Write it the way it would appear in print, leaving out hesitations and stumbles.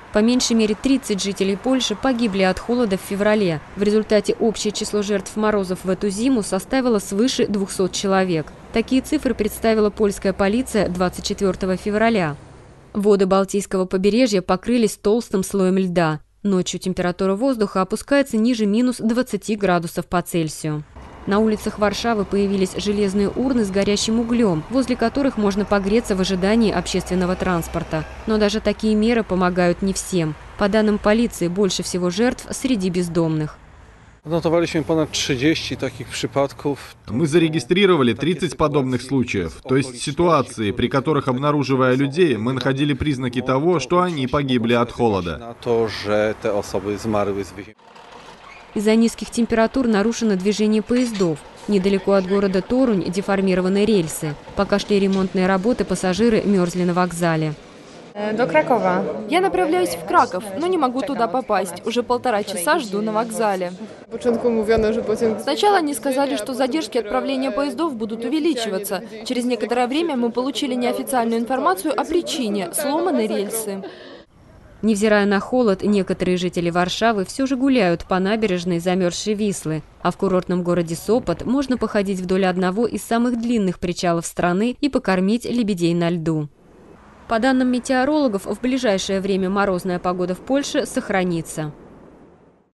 По меньшей мере 30 жителей Польши погибли от холода в феврале. В результате общее число жертв морозов в эту зиму составило свыше 200 человек. Такие цифры представила польская полиция 24 февраля. Воды Балтийского побережья покрылись толстым слоем льда. Ночью температура воздуха опускается ниже минус 20 градусов по Цельсию. На улицах Варшавы появились железные урны с горящим углем, возле которых можно погреться в ожидании общественного транспорта. Но даже такие меры помогают не всем. По данным полиции, больше всего жертв среди бездомных. Мы зарегистрировали 30 подобных случаев, то есть ситуации, при которых, обнаруживая людей, мы находили признаки того, что они погибли от холода. Из-за низких температур нарушено движение поездов. Недалеко от города Торунь деформированы рельсы. Пока шли ремонтные работы, пассажиры мерзли на вокзале. До Кракова. Я направляюсь в Краков, но не могу туда попасть. Уже 1,5 часа жду на вокзале. Сначала они сказали, что задержки отправления поездов будут увеличиваться. Через некоторое время мы получили неофициальную информацию о причине – сломаны рельсы. Невзирая на холод, некоторые жители Варшавы все же гуляют по набережной замерзшей Вислы. А в курортном городе Сопот можно походить вдоль одного из самых длинных причалов страны и покормить лебедей на льду. По данным метеорологов, в ближайшее время морозная погода в Польше сохранится.